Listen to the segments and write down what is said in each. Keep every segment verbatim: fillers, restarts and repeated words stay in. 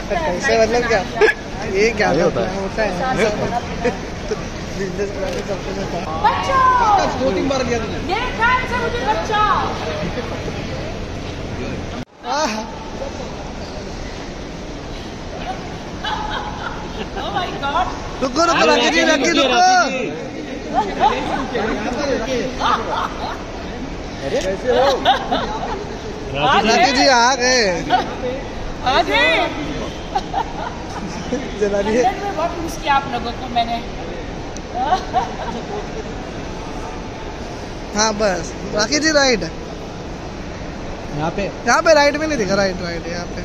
कैसे मतलब क्या ये क्या होता है होता है बिजनेस करने सब कुछ होता है। दो तीन बार लिया तुमने मेरे ख्याल से मुझे बच्चा ओह माय गॉड रुको रुको राखी जी राखी रुको अरे कैसे हो राखी जी आ गए आ गए जला दिए बहुत मिस किया आप लोगों को मैंने। हाँ बस राखी जी राइट यहाँ पे यहाँ पे राइट में नहीं दिखा राइट राइट यहाँ पे।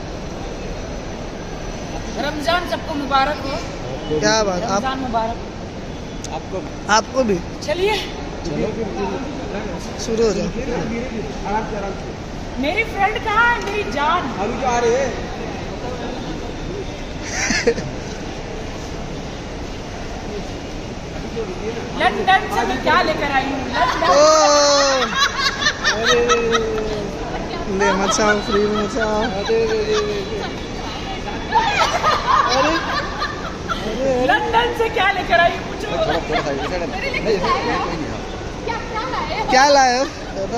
रमजान सबको मुबारक हो। क्या बात रमजान मुबारक आपको आपको भी। चलिए शुरू हो जाओ। मेरी फ्रेंड कहाँ है मेरी जान अभी तो आ रही है। लंदन से मैं क्या लेकर आई हूँ ले मचाओ फ्री में मचाओ। अरे लंदन से क्या लेकर आई पूछो क्या लाए हो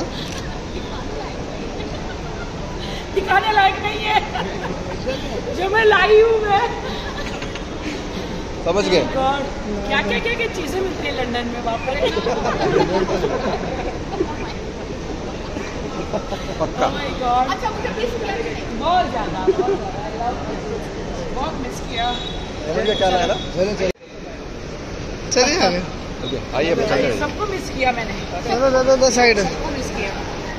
दिखाने लायक नहीं है जो मैं लाई हूँ मैं समझ गए। क्या क्या क्या क्या चीजें मिलती है लंदन में बाप रे पक्का। oh my God. अच्छा मुझे बहुत ज्यादा बहुत मिस किया। क्या लाया चलिए आगे आइए सबको मिस किया मैंने। चलो चलो दो साइड सबको मिस किया।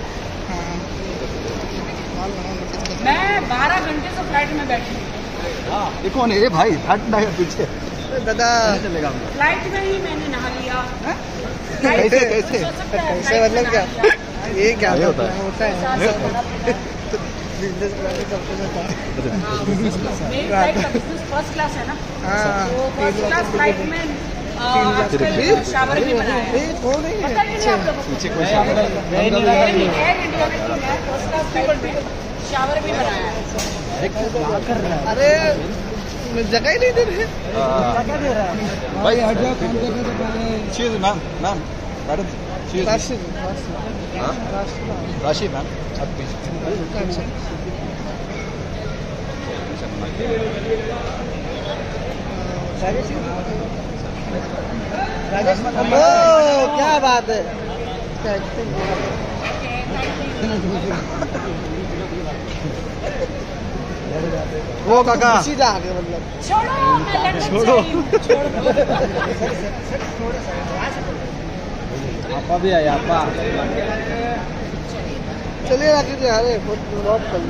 मैं बारह घंटे से फ्लाइट में बैठी हूँ। देखो नहीं भाई हट नहीं पीछे दादा चलेगा फ्लाइट में ही मैंने नहा लिया। कैसे कैसे कैसे मतलब क्या ये क्या होता है होता है बिजनेस करने सब कुछ होता है। मेरी फ्लाइट का बिजनेस फर्स्ट क्लास है ना तो फर्स्ट क्लास फ्लाइट में शावर भी बनाया है। पता नहीं आप लोगों को फर्स्ट क्लास फ्लाइट में शावर भी बनाया है। अरे जगह ही नहीं दे रहे भाई हट जाओ काम करने से पहले। चीज मैम मैम मैडम चीज राशि राशि मैम क्या बात है वो काका सीधा आगे मतलब छोड़ो छोड़ो आपा भी आया आपा। चलिए राखी जी अरे बहुत बहुत कर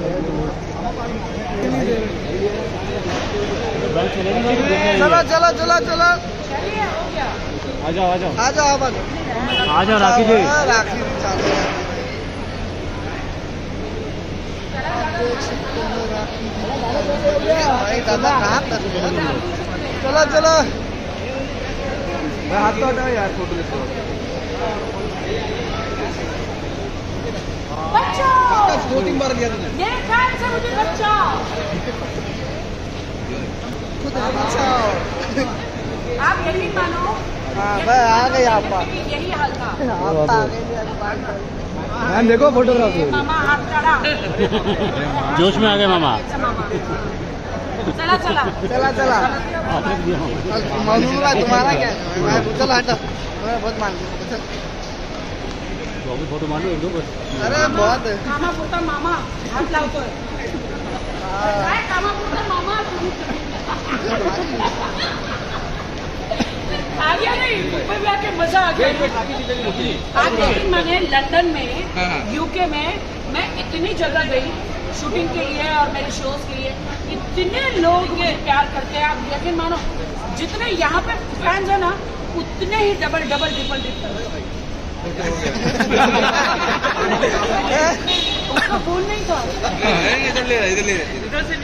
चलो चलो चलो चलो आ जाओ आ जाओ आ जाओ आप आ जाओ राखी जी राखी चलो चलो हाथ तो हटाओ यार फोटो लेते हो। दो तीन बार लिया तुमने मेरे ख्याल से मुझे बच्चा खुद बचाओ आप यही मानो। हाँ बस आ गए आप यही हाल था आप आ गए मैम देखो फोटोग्राफी मामा हाथ चढ़ा जोश में आ गए मामा। चला चला चला चला मौजूद तुम्हारा क्या चला हटो मैं बहुत मान लिया फोटो मान लो। अरे बहुत कामा पुरता मामा हाथ लाओ तो कामा पुरता मामा आ गया नहीं ऊपर भी आके मजा आ गया। आज लेकिन मैंने लंदन में यूके में मैं इतनी जगह गई शूटिंग के लिए और मेरे शोज के लिए इतने लोग ये प्यार करते हैं आप यकीन मानो जितने यहाँ पे फैंस है ना उतने ही डबल डबल ट्रिपल ट्रिपल उसका फोन नहीं था इधर ले इधर ले इधर से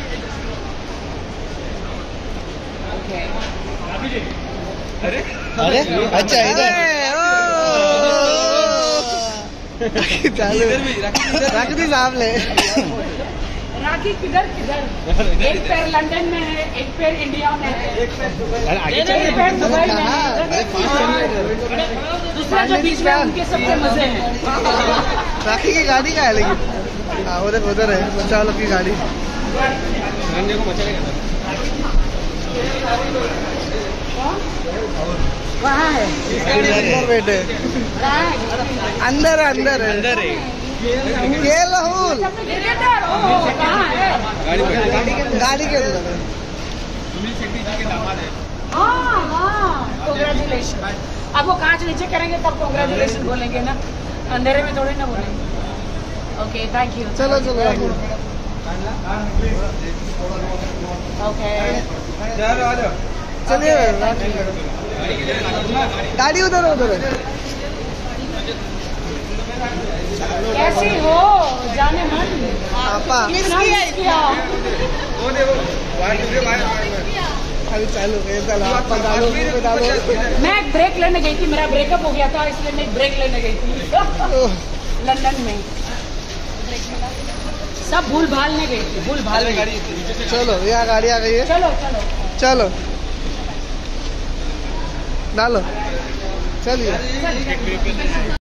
अरे अरे अच्छा इधर राखी साहब ले राखी किधर किधर, एक पैर लंदन में है, एक पैर इंडिया में है, एक पैर दुबई में है, दूसरा जो बीच में उनके सबके मजे हैं। राखी की गाड़ी का है लेकिन हाँ उधर उधर है बच्चा वालों की गाड़ी। वहाँ है अंदर बैठे, अंदर अंदर है अंदर है गाड़ी के अंदर। कांग्रेचुलेशन। अब वो कांच नीचे करेंगे तब कांग्रेचुलेशन बोलेंगे ना, अंधेरे में थोड़ी ना बोलेंगे। Okay thank you. चलो चलो ओके चलिए गाड़ी उधर उधर है। कैसी हो जाने मन पापा अभी चालू मैं एक ब्रेक लेने गई थी, मेरा ब्रेकअप हो गया था इसलिए मैं एक ब्रेक लेने गई थी लंदन में। सब भूल भालने गई थी, भूल भाल गाड़ी। चलो यहाँ गाड़ी आ गई है, चलो चलो चलो डालो चलिए।